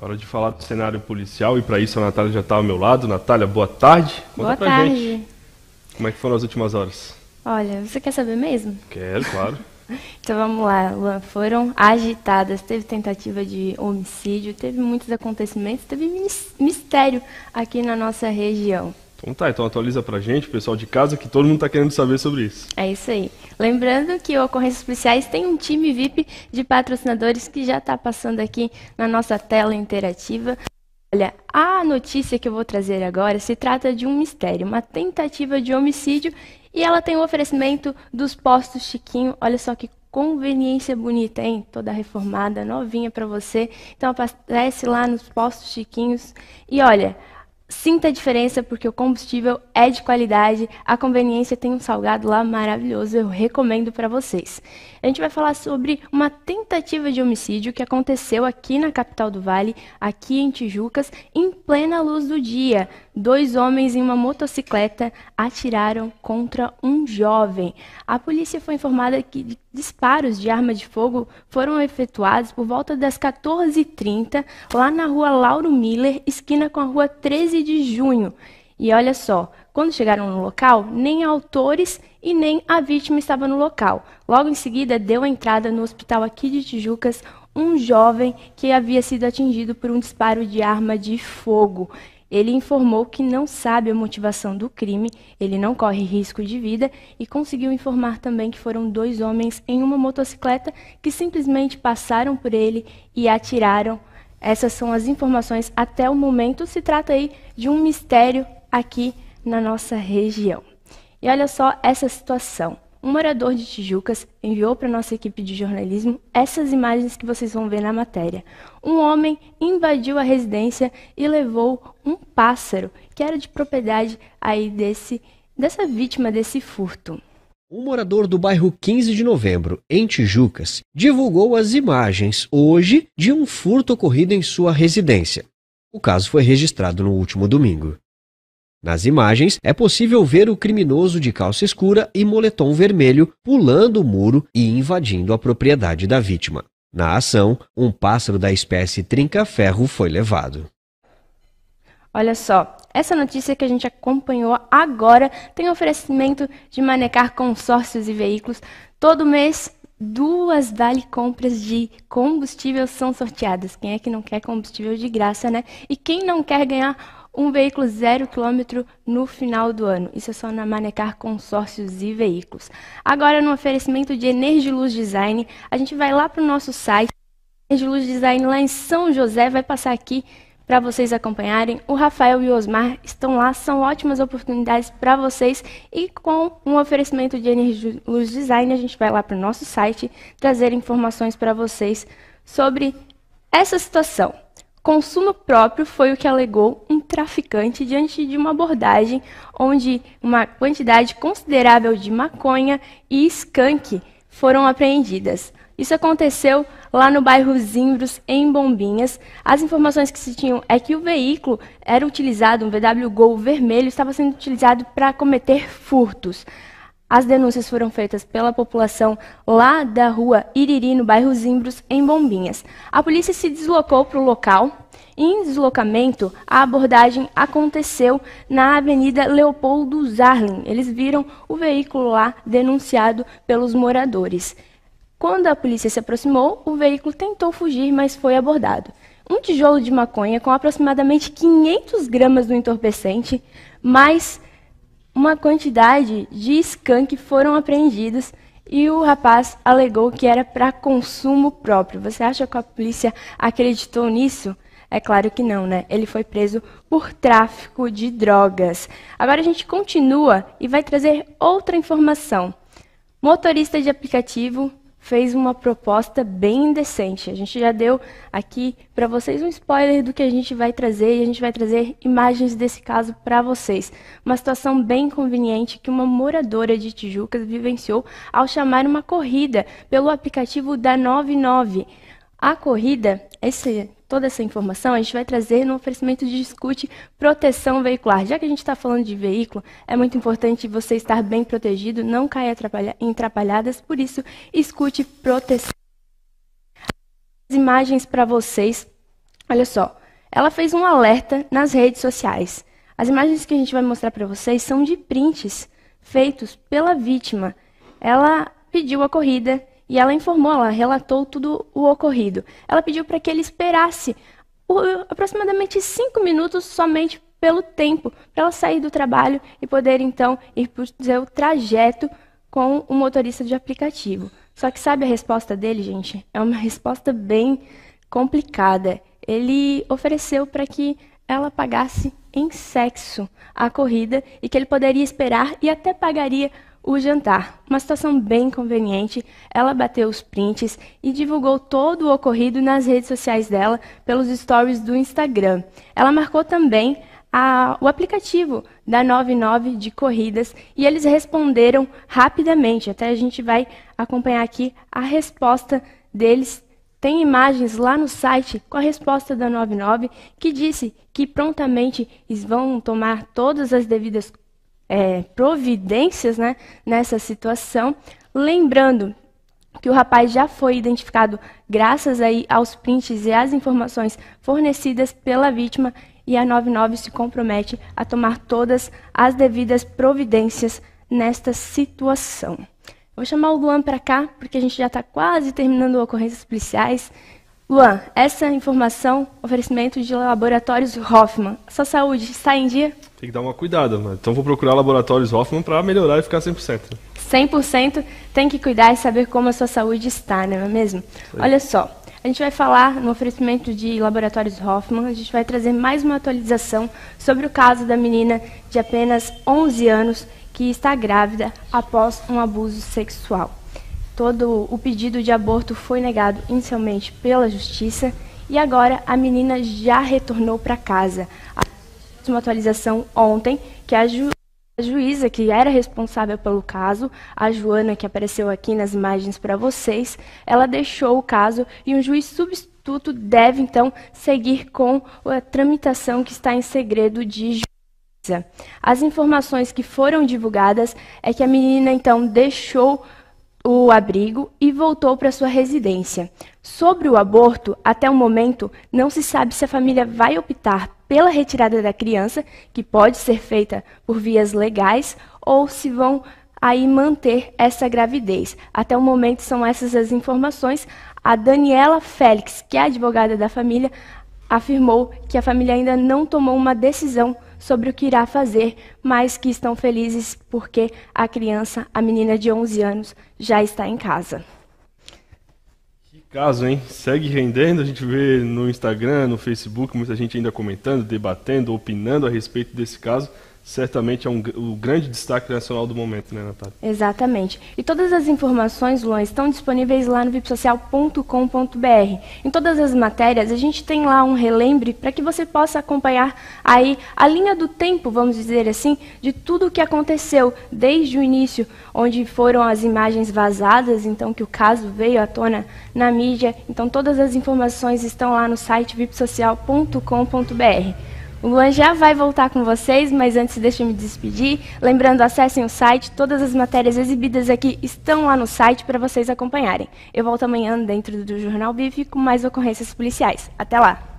Hora de falar do cenário policial e para isso a Natália já está ao meu lado. Natália, boa tarde. Boa tarde. Como é que foram as últimas horas? Olha, você quer saber mesmo? Quero, claro. Então vamos lá, Luan. Foram agitadas, teve tentativa de homicídio, teve muitos acontecimentos, teve mistério aqui na nossa região. Então atualiza pra gente, pessoal de casa, que todo mundo está querendo saber sobre isso. É isso aí. Lembrando que o Ocorrências Policiais tem um time VIP de patrocinadores que já está passando aqui na nossa tela interativa. Olha, a notícia que eu vou trazer agora se trata de um mistério, uma tentativa de homicídio, e ela tem o oferecimento dos postos Chiquinho. Olha só que conveniência bonita, hein? Toda reformada, novinha para você. Então aparece lá nos postos Chiquinhos e olha, sinta a diferença porque o combustível é de qualidade, a conveniência tem um salgado lá maravilhoso, eu recomendo para vocês. A gente vai falar sobre uma tentativa de homicídio que aconteceu aqui na capital do Vale, aqui em Tijucas, em plena luz do dia. 2 homens em uma motocicleta atiraram contra um jovem. A polícia foi informada que disparos de arma de fogo foram efetuados por volta das 14h30, lá na rua Lauro Miller, esquina com a rua 13 de junho. E olha só, quando chegaram no local, nem autores e nem a vítima estava no local. Logo em seguida, deu entrada no hospital aqui de Tijucas um jovem que havia sido atingido por um disparo de arma de fogo. Ele informou que não sabe a motivação do crime, ele não corre risco de vida e conseguiu informar também que foram 2 homens em uma motocicleta que simplesmente passaram por ele e atiraram. Essas são as informações até o momento. Se trata aí de um mistério aqui na nossa região. E olha só essa situação. Um morador de Tijucas enviou para a nossa equipe de jornalismo essas imagens que vocês vão ver na matéria. Um homem invadiu a residência e levou um pássaro que era de propriedade aí dessa vítima desse furto. Um morador do bairro 15 de Novembro, em Tijucas, divulgou as imagens hoje de um furto ocorrido em sua residência. O caso foi registrado no último domingo. Nas imagens, é possível ver o criminoso de calça escura e moletom vermelho pulando o muro e invadindo a propriedade da vítima. Na ação, um pássaro da espécie trinca-ferro foi levado. Olha só, essa notícia que a gente acompanhou agora tem oferecimento de Manecar Consórcios e Veículos. Todo mês, 2 vale compras de combustível são sorteadas. Quem é que não quer combustível de graça, né? E quem não quer ganhar um veículo 0 km no final do ano? Isso é só na Manecar Consórcios e Veículos. Agora, no oferecimento de Energiluz Design, a gente vai lá para o nosso site. Energiluz Design lá em São José vai passar aqui para vocês acompanharem. O Rafael e o Osmar estão lá, são ótimas oportunidades para vocês. E com um oferecimento de Energiluz Design, a gente vai lá para o nosso site trazer informações para vocês sobre essa situação. Consumo próprio foi o que alegou um traficante diante de uma abordagem onde uma quantidade considerável de maconha e skunk foram apreendidas. Isso aconteceu lá no bairro Zimbros, em Bombinhas. As informações que se tinham é que o veículo era utilizado, um VW Gol vermelho, estava sendo utilizado para cometer furtos. As denúncias foram feitas pela população lá da rua Iriri, no bairro Zimbros, em Bombinhas. A polícia se deslocou para o local. Em deslocamento, a abordagem aconteceu na Avenida Leopoldo Zarlin. Eles viram o veículo lá denunciado pelos moradores. Quando a polícia se aproximou, o veículo tentou fugir, mas foi abordado. Um tijolo de maconha com aproximadamente 500 gramas do entorpecente, mais uma quantidade de skunk foram apreendidos e o rapaz alegou que era para consumo próprio. Você acha que a polícia acreditou nisso? É claro que não, né? Ele foi preso por tráfico de drogas. Agora a gente continua e vai trazer outra informação. Motorista de aplicativo fez uma proposta bem indecente. A gente já deu aqui para vocês um spoiler do que a gente vai trazer, e a gente vai trazer imagens desse caso para vocês. Uma situação bem conveniente que uma moradora de Tijucas vivenciou ao chamar uma corrida pelo aplicativo da 99. A corrida, toda essa informação a gente vai trazer no oferecimento de Escute Proteção Veicular. Já que a gente está falando de veículo, é muito importante você estar bem protegido, não cair em atrapalhadas, por isso, Escute Proteção. As imagens para vocês, Olha só, ela fez um alerta nas redes sociais. As imagens que a gente vai mostrar para vocês são de prints feitos pela vítima. Ela pediu a corrida e ela informou, ela relatou tudo o ocorrido. Ela pediu para que ele esperasse aproximadamente 5 minutos somente pelo tempo, para ela sair do trabalho e poder então ir para o seu trajeto com o motorista de aplicativo. Só que sabe a resposta dele, gente? É uma resposta bem complicada. Ele ofereceu para que ela pagasse em sexo a corrida e que ele poderia esperar e até pagaria o jantar. Uma situação bem conveniente. Ela bateu os prints e divulgou todo o ocorrido nas redes sociais dela pelos stories do Instagram. Ela marcou também o aplicativo da 99 de corridas e eles responderam rapidamente. Até a gente vai acompanhar aqui a resposta deles. Tem imagens lá no site com a resposta da 99 que disse que prontamente eles vão tomar todas as devidas providências, né, nessa situação. Lembrando que o rapaz já foi identificado graças aí aos prints e às informações fornecidas pela vítima e a 99 se compromete a tomar todas as devidas providências nesta situação. Vou chamar o Luan para cá, porque a gente já está quase terminando ocorrências policiais. Luan, essa informação, oferecimento de Laboratórios Hoffman. Sua saúde está em dia? Tem que dar uma cuidada, mano. Então vou procurar Laboratórios Hoffman para melhorar e ficar 100%. 100% tem que cuidar e saber como a sua saúde está, não é mesmo? Olha só, a gente vai falar no oferecimento de Laboratórios Hoffman, a gente vai trazer mais uma atualização sobre o caso da menina de apenas 11 anos que está grávida após um abuso sexual. Todo o pedido de aborto foi negado inicialmente pela justiça e agora a menina já retornou para casa. Uma atualização ontem que a juíza que era responsável pelo caso, a Joana, que apareceu aqui nas imagens para vocês, ela deixou o caso e um juiz substituto deve então seguir com a tramitação que está em segredo de justiça. As informações que foram divulgadas é que a menina então deixou o abrigo e voltou para sua residência. Sobre o aborto, até o momento, não se sabe se a família vai optar pela retirada da criança, que pode ser feita por vias legais, ou se vão aí manter essa gravidez. Até o momento são essas as informações. A Daniela Félix, que é a advogada da família, afirmou que a família ainda não tomou uma decisão sobre o que irá fazer, mas que estão felizes porque a criança, a menina de 11 anos, já está em casa. Que caso, hein? Segue rendendo, a gente vê no Instagram, no Facebook, muita gente ainda comentando, debatendo, opinando a respeito desse caso. Certamente é o grande destaque nacional do momento, né, Natália? Exatamente. E todas as informações, Luan, estão disponíveis lá no vipsocial.com.br. Em todas as matérias, a gente tem lá um relembre para que você possa acompanhar aí a linha do tempo, vamos dizer assim, de tudo o que aconteceu desde o início, onde foram as imagens vazadas, então que o caso veio à tona na mídia. Então todas as informações estão lá no site vipsocial.com.br. O Luan já vai voltar com vocês, mas antes deixa eu me despedir. Lembrando, acessem o site, todas as matérias exibidas aqui estão lá no site para vocês acompanharem. Eu volto amanhã dentro do Jornal Bife com mais ocorrências policiais. Até lá!